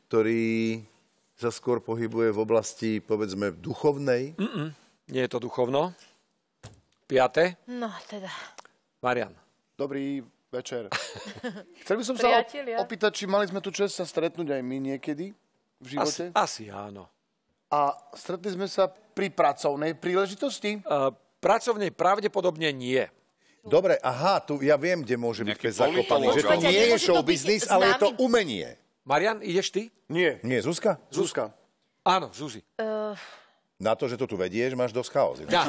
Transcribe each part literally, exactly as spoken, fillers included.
ktorý sa skôr pohybuje v oblasti, povedzme, duchovnej? Mm-mm. Nie je to duchovno. Piate. No, teda. Marian. Dobrý večer. Chcel by som sa opýtať, či mali sme tu čest sa stretnúť aj my niekedy v živote? Asi, asi áno. A stretli sme sa pri pracovnej príležitosti? Uh, pracovnej pravdepodobne nie. Dobre, aha, tu ja viem, kde môže byť keď zakopaný. Že to Počkajte, nie je nemôže to show byť business, ale je to známy- umenie. Marian, ideš ty? Nie. Nie, Zuzka? Zuzka. Áno, Zuzi. Uh, Na to, že to tu vedieš, máš dosť chaos. Ja.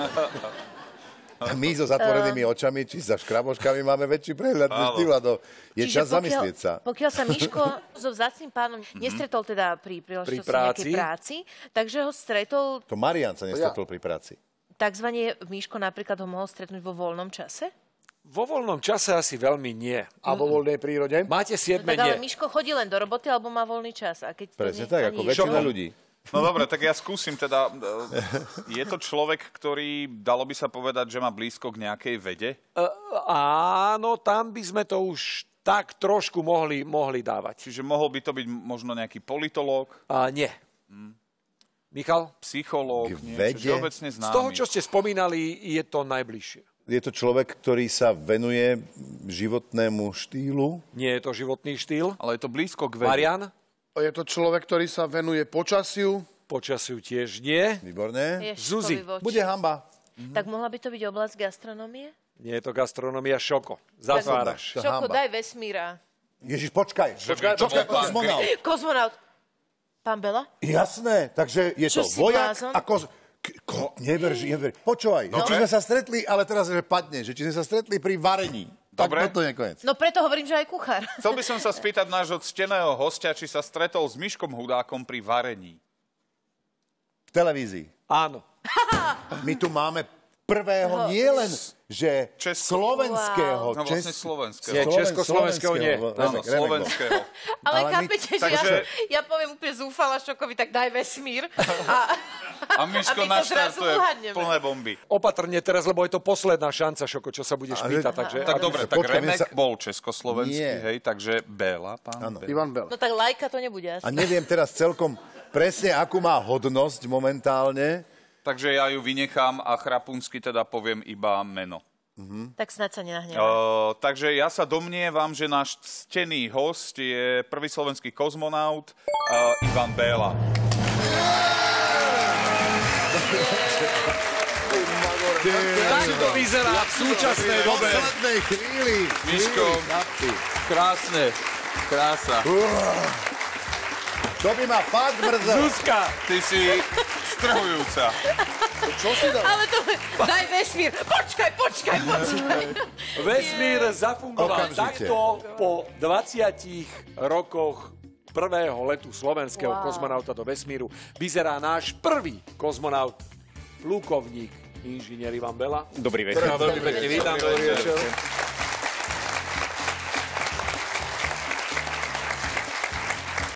A my so zatvorenými očami, či za škraboškami máme väčší prehľad, než ty, Vlado. Je čiže čas pokiaľ, zamyslieť sa. Pokiaľ sa Miško so vzácným pánom nestretol teda pri príležitosti nejakej práci, takže ho stretol, To Marian sa nestretol pri práci. takzvané Miško napríklad ho mohol stretnúť vo voľnom čase? Vo voľnom čase asi veľmi nie. A vo voľnej prírode? Máte No, siedme tak ale nie. Miško chodí len do roboty, alebo má voľný čas. A keď to Presne nie- tak, ani- ako väčšina Šoko. ľudí. No dobre, tak ja skúsim teda. Je to človek, ktorý, dalo by sa povedať, že má blízko k nejakej vede? Uh, áno, tam by sme to už tak trošku mohli, mohli dávať. Čiže mohol by to byť možno nejaký politológ, Uh, nie. Hmm. Michal? psychológ, K niečo vede? všeobecne Z známy. toho, čo ste spomínali, je to najbližšie. Je to človek, ktorý sa venuje životnému štýlu. Nie je to životný štýl. Ale je to blízko k vede. Marian? Je to človek, ktorý sa venuje počasiu? Počasiu tiež nie. Výborné. Ježiškovi Zuzi, voči. Bude hamba. Tak mohla by to byť oblasť gastronomie? Nie je to gastronomia, Šoko. Zatváraš. To Šoko, hamba. daj vesmíra. Ježiš, počkaj. Počkaj, Počkaj, to bol kozmonaut. Kozmonaut. Pán Bela? Jasné, takže je Čo to si vojak blázon? a koz... K- Ko... Neverž, neverž. Počúvaj, že či sme sa stretli, ale teraz, že padne, že či sme sa stretli pri varení. Dobre. Tak toto je koniec. No preto hovorím, že aj kuchár. Chcel by som sa spýtať nášho cteného hostia, či sa stretol s Miškom Hudákom pri varení. V televízii. Áno. My tu máme prvého nielen, že Česko- slovenského. No vlastne slovenského. Nie, Sloven- československého nie. slovenského. Áno, Remek, Remek, no. slovenského. Ale, Ale my- chápete, že takže- ja, ja poviem úplne zúfala Šokovi, tak daj vesmír. A, A Miško A my to zrazu naštartuje uhadneme. plné bomby. Opatrne teraz, lebo je to posledná šanca, Šoko, čo sa budeš Ale- pýtať. Takže... Tak dobre, tak Počkaj, mne Remek sa- bol československý, Nie. hej, takže Béla, pán Áno. Béla. Ivan Bela. no tak lajka to nebude asi. A neviem teraz celkom presne, akú má hodnosť momentálne. Takže ja ju vynechám a chrapúnsky teda poviem iba meno. Tak snad sa nenahnevá. Uh, takže ja sa domnievam, že náš ctený host je prvý slovenský kozmonaut uh, Ivan Béla. Tak to vyzerá v súčasnej V dobe. poslednej chvíli. Miško. chvíli, chlapci. Krásne, krása. To by ma fakt mrzelo. Zuzka, Ty si strhujúca. Čo si dal? Ale to... Daj vesmír. Počkaj, počkaj, počkaj. vesmír zafungoval Okamžite. takto po dvadsiatich rokoch prvého letu slovenského Wow. kozmonauta do vesmíru. Vyzerá náš prvý kozmonaut, plukovník, inžinier Ivan Bela. Dobrý večer. Veľmi pekne vítam, dobrý večer.